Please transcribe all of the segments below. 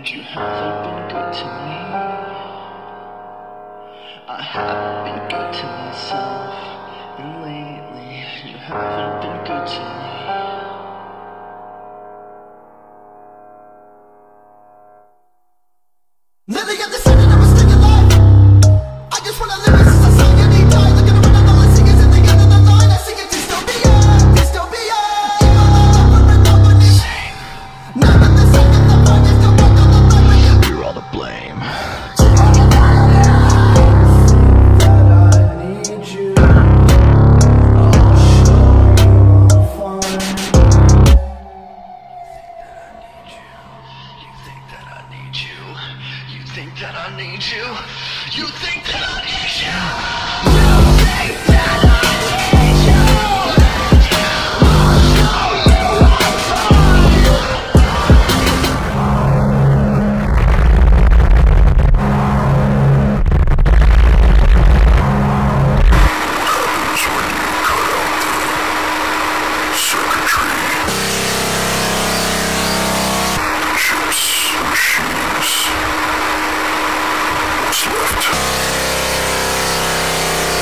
You haven't been good to me. I haven't been good to myself. And lately, you haven't been good to me. Living at the center of a stick alive. I just wanna live it since I saw you need die. Looking around and all I see is at the end of the line. I sing it dystopia, dystopia. Evil all over and nobody. Now that the second the point is to walk on the line. You're all to blame. You think that I need you? You think that I need you? You think that I need you? I'll show you what's circuitry, chips, machines. What's left?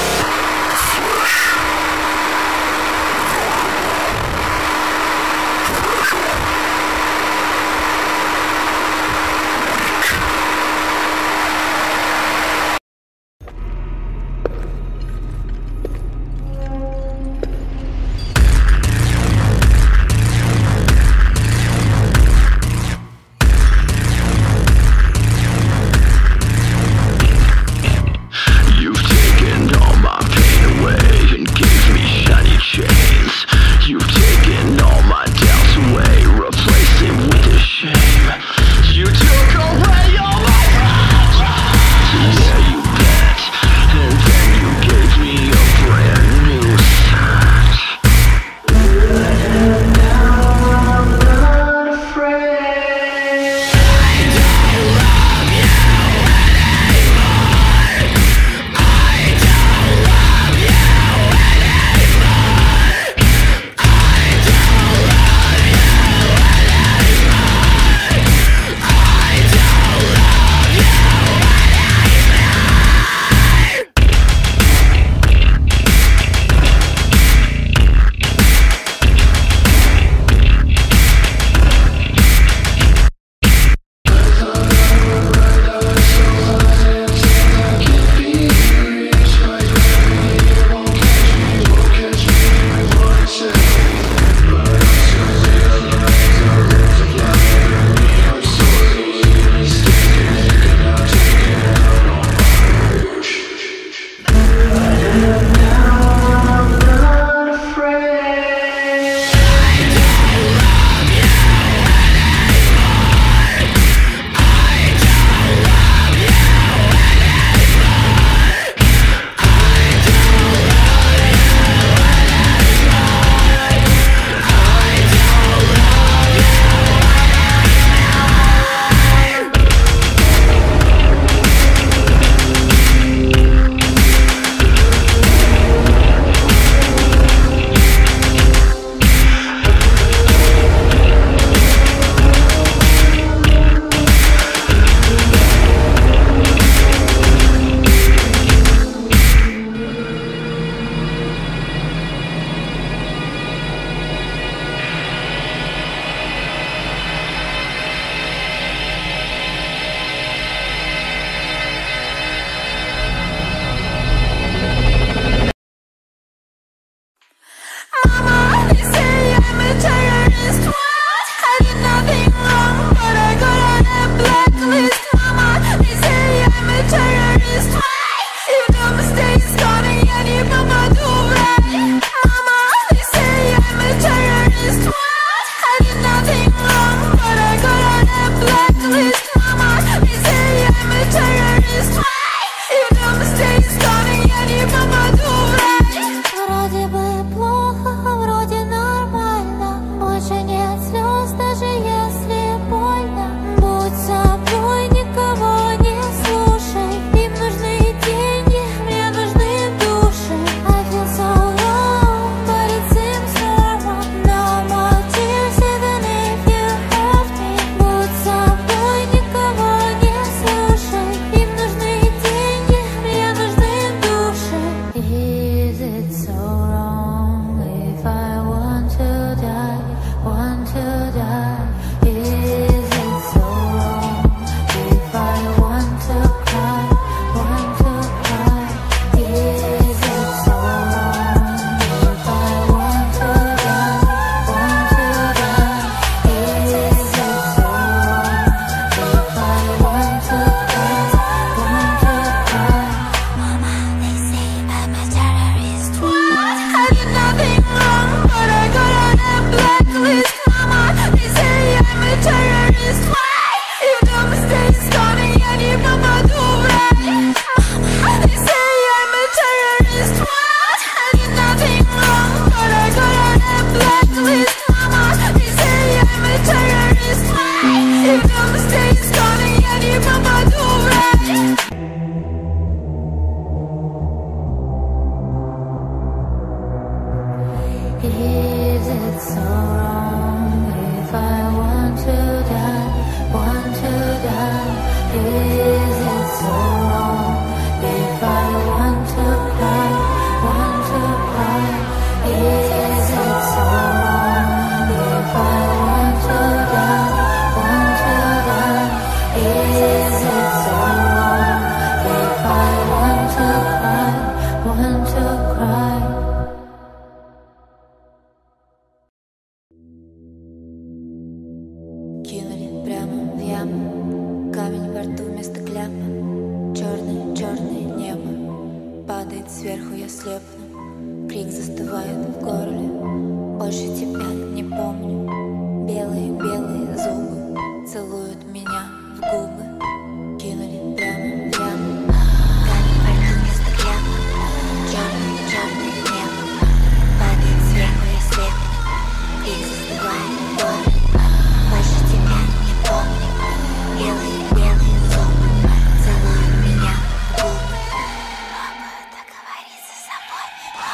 сверху я слепну, крик застывает в горле. Больше тебя не помню. Белые-белые зубы целуют меня в губы. Кинули прямо в яму. Камень во рту вместо кляпа. Черный небо. Падает сверху я слепну, крик застывает в горле. Больше тебя не помню. Белые-белые зубы целуют меня в губы. Пробую договориться с собой.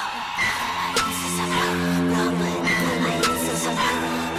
Пробую договориться с собой.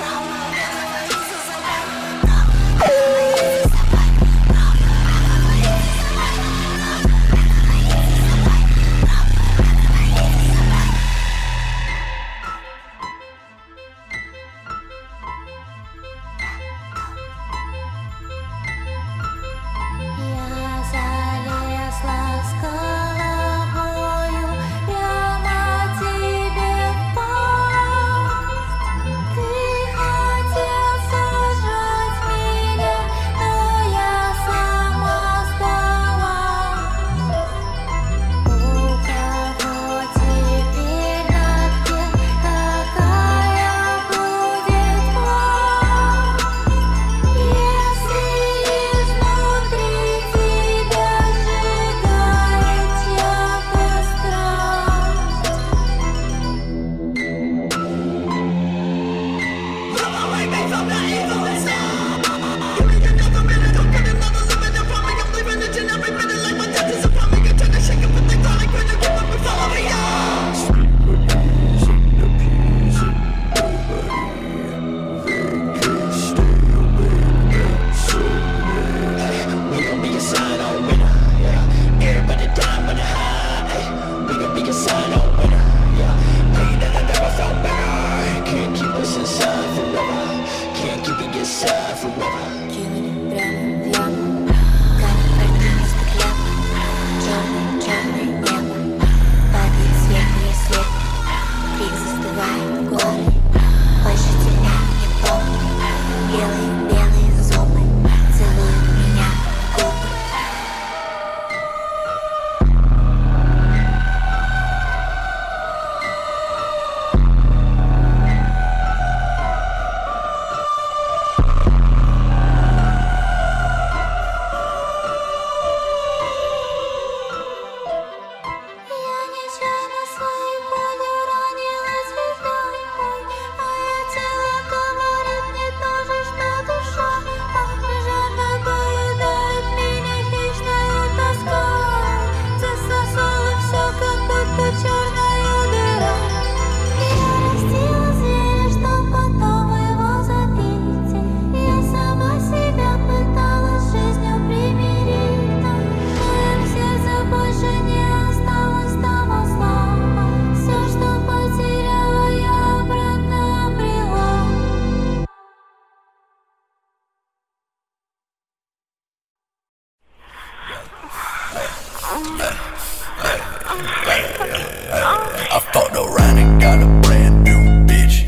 I fucked around and got a brand new bitch.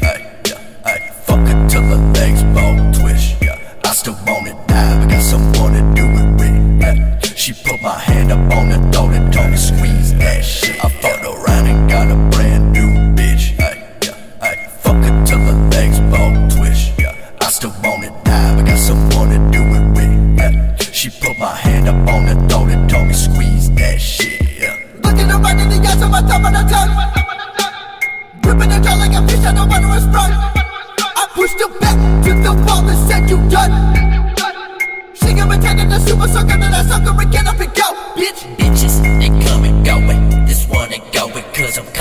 Fuck her till her legs both twitch. I still wanna die, but got someone to do it with. She put my hand up on the throat and told me squeeze that shit. I fucked around and got a brand new bitch. Fuck her till her legs both twitch. I still wanna die, but got someone to do it with. She put my hand up on the throat and told me squeeze that shit. Looking her right in the eyes on my top of the tongue, gripping the jaw like a fish out of water was sprung. I pushed her back to the wall and said you done. She got me taking the super sucker, then I sucker and get up and go, bitch. Bitches, they come and go, this one ain't going cause I'm